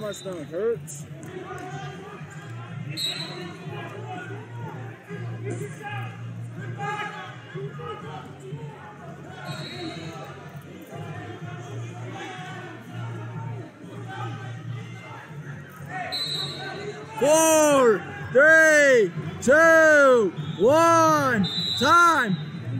my stomach hurts. Four, three, two, one, time.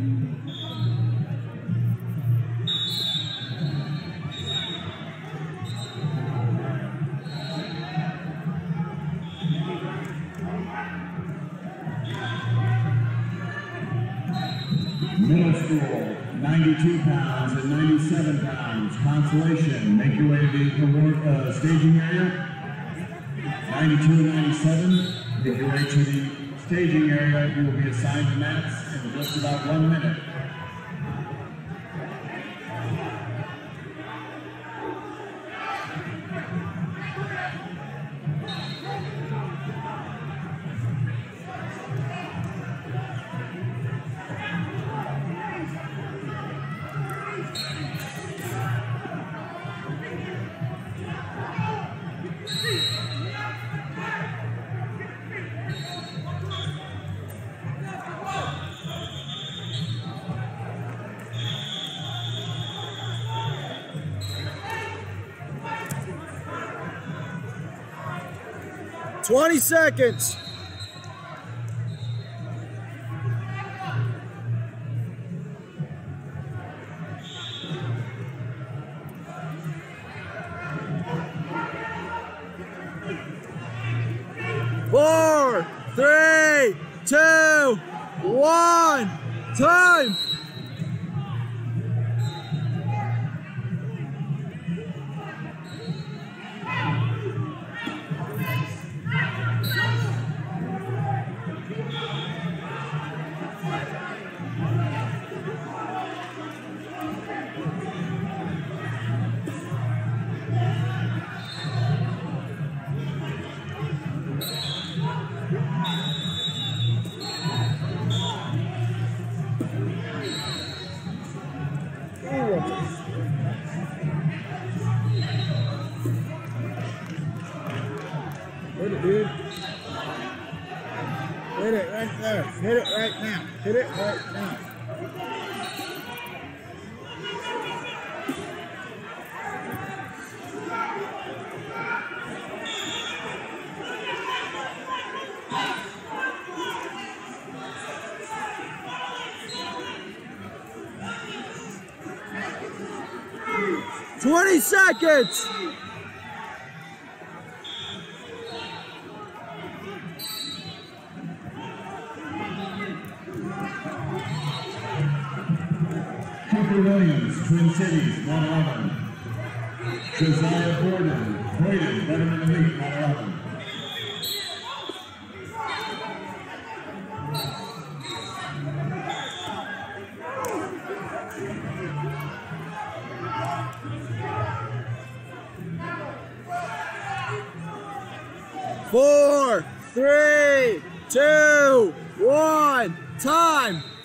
Middle school, 92 pounds and 97 pounds. Consolation, make your way to the staging area. 92 and 97, make your way to the staging area. You will be assigned to mats in just about 1 minute. Twenty seconds. Four, three, two, one, time. Hit it, dude. Hit it right there. Hit it right now. Hit it right now. "20 seconds. Cooper Williams, Twin Cities, 111. Josiah Gordon, Croydon, Veteran Elite, 111. Four, three, two, one, time.